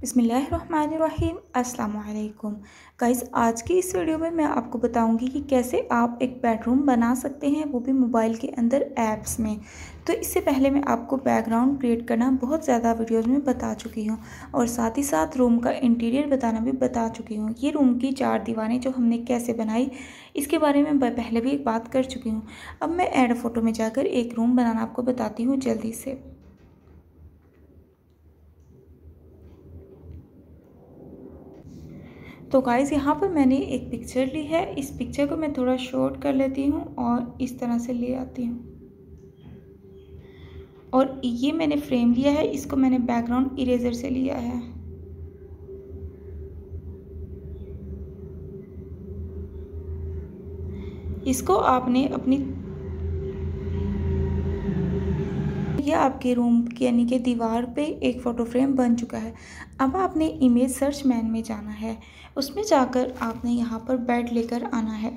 बिस्मिल्लाहिर्रहमानिर्रहीम अस्सलाम वालेकुम गाइस। आज की इस वीडियो में मैं आपको बताऊंगी कि कैसे आप एक बेडरूम बना सकते हैं, वो भी मोबाइल के अंदर ऐप्स में। तो इससे पहले मैं आपको बैकग्राउंड क्रिएट करना बहुत ज़्यादा वीडियोस में बता चुकी हूँ और साथ ही साथ रूम का इंटीरियर बताना भी बता चुकी हूँ। ये रूम की 4 दीवारें जो हमने कैसे बनाई इसके बारे में पहले भी एक बात कर चुकी हूँ। अब मैं ऐड फोटो में जाकर एक रूम बनाना आपको बताती हूँ जल्दी से। तो गाइस यहाँ पर मैंने एक पिक्चर ली है। इस पिक्चर को मैं थोड़ा शॉर्ट कर लेती हूँ और इस तरह से ले आती हूँ। और ये मैंने फ्रेम लिया है, इसको मैंने बैकग्राउंड इरेजर से लिया है। इसको आपने अपनी यह आपके रूम की यानी कि दीवार पे एक फ़ोटो फ्रेम बन चुका है। अब आपने इमेज सर्च मैन में जाना है, उसमें जाकर आपने यहाँ पर बेड लेकर आना है।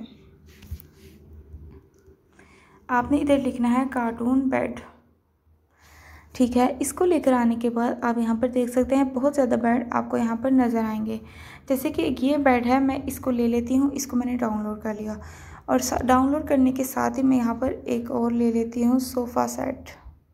आपने इधर लिखना है कार्टून बेड, ठीक है। इसको लेकर आने के बाद आप यहाँ पर देख सकते हैं बहुत ज़्यादा बेड आपको यहाँ पर नज़र आएंगे। जैसे कि ये बेड है, मैं इसको ले लेती हूँ, इसको मैंने डाउनलोड कर लिया और डाउनलोड करने के साथ ही मैं यहाँ पर एक और ले लेती हूँ सोफ़ा सेट।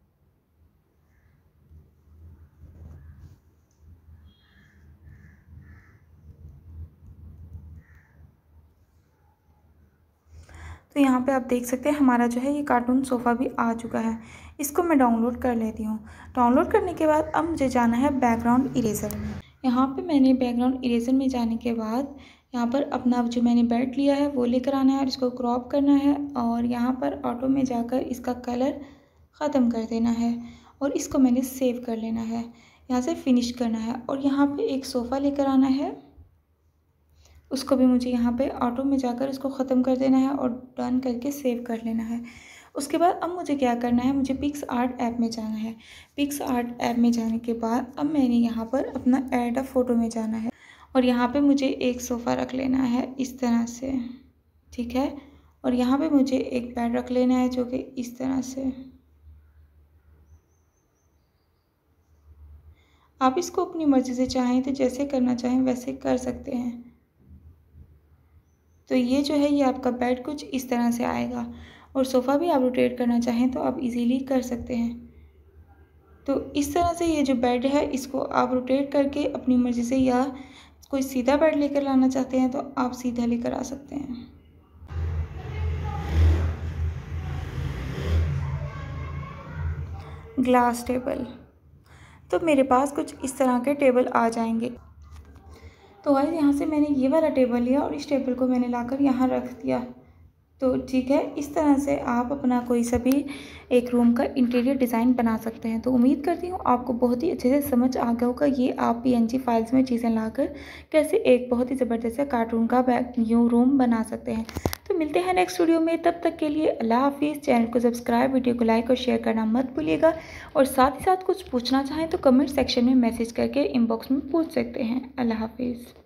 तो यहाँ पे आप देख सकते हैं हमारा जो है ये कार्टून सोफ़ा भी आ चुका है। इसको मैं डाउनलोड कर लेती हूँ। डाउनलोड करने के बाद अब मुझे जाना है बैकग्राउंड इरेज़र में। यहाँ पे मैंने बैकग्राउंड इरेज़र में जाने के बाद यहाँ पर अपना जो मैंने बेड लिया है वो लेकर आना है और इसको क्रॉप करना है और यहाँ पर ऑटो में जाकर इसका कलर ख़त्म कर देना है और इसको मैंने सेव कर लेना है। यहाँ से फिनिश करना है और यहाँ पर एक सोफ़ा लेकर आना है, उसको भी मुझे यहाँ पे ऑटो में जाकर इसको ख़त्म कर देना है और डन करके सेव कर लेना है। उसके बाद अब मुझे क्या करना है, मुझे पिक्सआर्ट ऐप में जाना है। पिक्सआर्ट ऐप में जाने के बाद अब मैंने यहाँ पर अपना ऐड अ फोटो में जाना है और यहाँ पे मुझे एक सोफ़ा रख लेना है इस तरह से, ठीक है। और यहाँ पे मुझे एक बेड रख लेना है जो कि इस तरह से। आप इसको अपनी मर्ज़ी से चाहें तो जैसे करना चाहें वैसे कर सकते हैं। तो ये जो है ये आपका बेड कुछ इस तरह से आएगा और सोफ़ा भी आप रोटेट करना चाहें तो आप इजीली कर सकते हैं। तो इस तरह से ये जो बेड है इसको आप रोटेट करके अपनी मर्ज़ी से, या कोई सीधा बेड लेकर लाना चाहते हैं तो आप सीधा लेकर आ सकते हैं। ग्लास टेबल, तो मेरे पास कुछ इस तरह के टेबल आ जाएंगे। तो गाइस यहाँ से मैंने ये वाला टेबल लिया और इस टेबल को मैंने लाकर यहाँ रख दिया। तो ठीक है, इस तरह से आप अपना कोई सा भी एक रूम का इंटीरियर डिज़ाइन बना सकते हैं। तो उम्मीद करती हूँ आपको बहुत ही अच्छे से समझ आ गया होगा ये आप PNG फाइल्स में चीज़ें लाकर कैसे एक बहुत ही ज़बरदस्त कार्टून का रूम बना सकते हैं। तो मिलते हैं नेक्स्ट वीडियो में, तब तक के लिए अल्लाह हाफिज़। चैनल को सब्सक्राइब, वीडियो को लाइक और शेयर करना मत भूलिएगा और साथ ही साथ कुछ पूछना चाहें तो कमेंट सेक्शन में मैसेज करके इनबॉक्स में पूछ सकते हैं। अल्लाह हाफिज़।